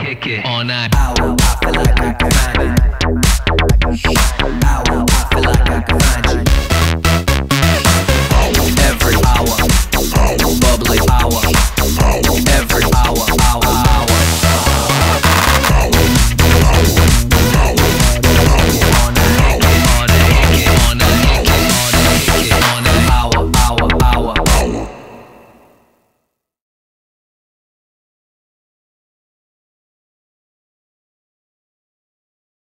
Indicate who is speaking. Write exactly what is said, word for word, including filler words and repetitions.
Speaker 1: kick it all night.
Speaker 2: A W A, I feel like I can find it. A W A, I feel like I can find you.